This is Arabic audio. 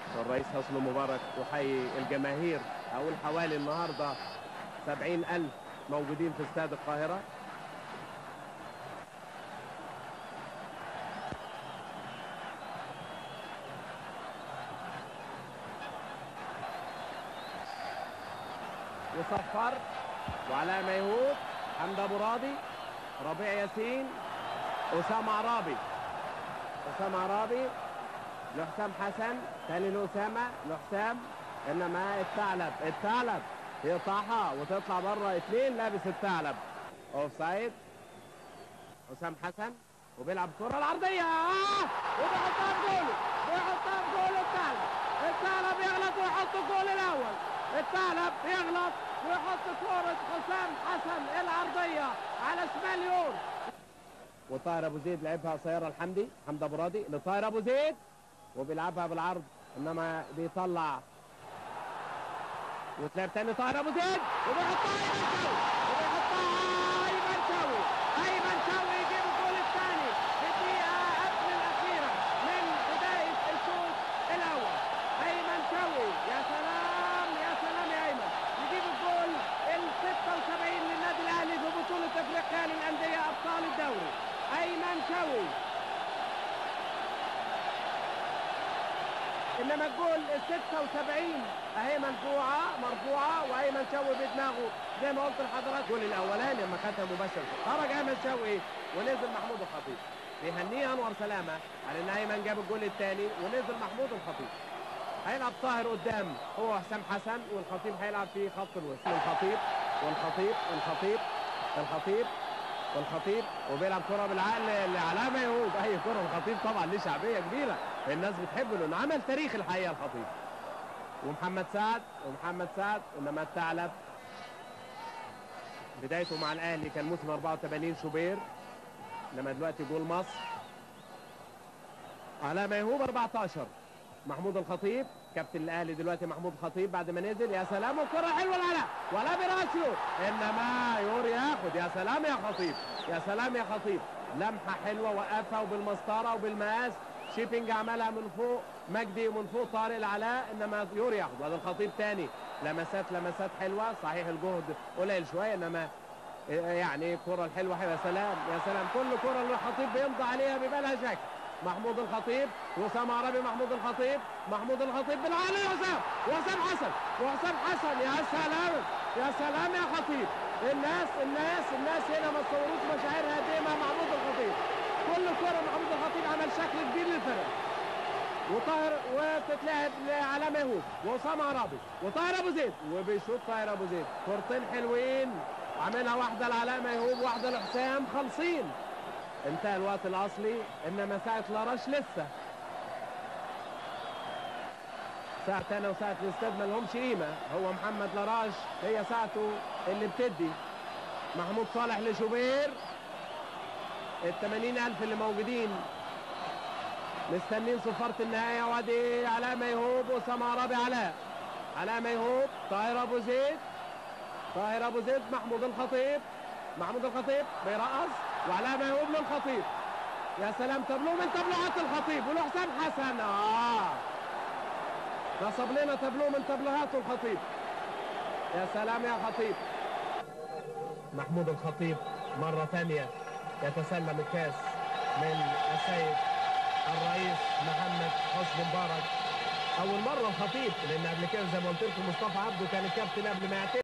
الرئيس حسني مبارك وحي الجماهير. أقول حوالي النهارده 70,000 موجودين في استاد القاهرة. يصفر وعلاء ميهوب، حمد ابو راضي، ربيع ياسين، اسامه عرابي. اسامه عرابي لحسام حسن، تاني لاسامه لحسام، انما الثعلب يقطعها وتطلع بره. اثنين لابس الثعلب. اوف سايد. حسام حسن وبيلعب الكره العرضيه وبيحطها في جوله، بيحطها في جول الثعلب يغلط ويحط الجول الاول. الثعلب يغلط ويحط كرة حسام حسن العرضية على شمال يور. وطاهر ابو زيد لعبها قصيرة لحمدي، حمد ابو راضي لطاهر ابو زيد وبيلعبها بالعرض، انما بيطلع وتلعب تاني طاهر ابو زيد وبيحطها ايمن شوقي. ايمن شوقي يجيب الجول الثاني في الدقيقة قبل الأخيرة من بداية الشوط الأول. ايمن شوقي يا سلام يا سلام يا ايمن، يجيب الجول ال 76 للنادي الاهلي في بطولة افريقيا للأندية ابطال الدوري. ايمن شوقي. انما الجول ال 76 اهي مرفوعه وايمن شوقي بدماغه زي ما قلت لحضرتك. الجول الاولاني لما خدها مباشره خرج ايمن شوقي ونزل محمود الخطيب. بيهنيه انور سلامه على ان ايمن جاب الجول الثاني ونزل محمود الخطيب. هيلعب طاهر قدام هو حسام حسن، والخطيب هيلعب في خط الوسط. والخطيب وبيلعب كره بالعقل لعلاء ميهوب. اي كره الخطيب طبعا ليه شعبيه كبيره، الناس بتحبه لانه عمل تاريخ الحقيقه الخطيب. ومحمد سعد انما الثعلب بدايته مع الاهلي كان موسم 84 شوبير، انما دلوقتي جول مصر. علاء ميهوب 14. محمود الخطيب كابتن الاهلي دلوقتي، محمود الخطيب بعد ما نزل. يا سلام والكره حلوه لعلاء ولا براسه، انما يوري ياخد. يا سلام يا خطيب، يا سلام يا خطيب، لمحه حلوه وقفها وبالمسطره وبالمقاس. شيبنج عملها من فوق مجدي ومن فوق طارق العلاء، انما يوري ياخد. وهذا الخطيب تاني لمسات حلوه، صحيح الجهد قليل شويه انما يعني الكره الحلوه. يا سلام يا سلام، كل كره اللي الخطيب بيمضي عليها بيبقى لها شكل. محمود الخطيب وسام عربي. محمود الخطيب بالعالي وحسام حسن. يا سلام يا سلام يا خطيب. الناس هنا ما تصوروش مشاعرها قد ايه مع محمود الخطيب. كل كره محمود الخطيب عمل شكل كبير للفرق. وتتلعب لعلاء ميهوب واسامه عرابي وطاهر ابو زيد، وبيشوط طاهر ابو زيد كورتين حلوين، عاملها واحده لعلاء ميهوب واحده لحسام، خالصين. انتهى الوقت الاصلي، انما ساعه لاراش لسه. ساعه انا وساعه الاستاد ما لهمش قيمه. هو محمد لاراش هي ساعته اللي بتدي. محمود صالح لشوبير. ال 80,000 اللي موجودين مستنين صفاره النهايه. وادي علاء ميهوب واسامه عرابي. علاء ميهوب، طاهر ابو زيد، محمود الخطيب بيرقص وعلاء ميهوب للخطيب. يا سلام، تابلوه من تابلوهات الخطيب ولحسام حسن. نصب لنا تابلوه من تابلوهات الخطيب. يا سلام يا خطيب. محمود الخطيب مرة ثانية يتسلم الكاس من السيد الرئيس محمد حسني مبارك. أول مرة الخطيب، لأن قبل كده زي ما قلت لكم مصطفى عبده كان الكابتن قبل ما يعتزل.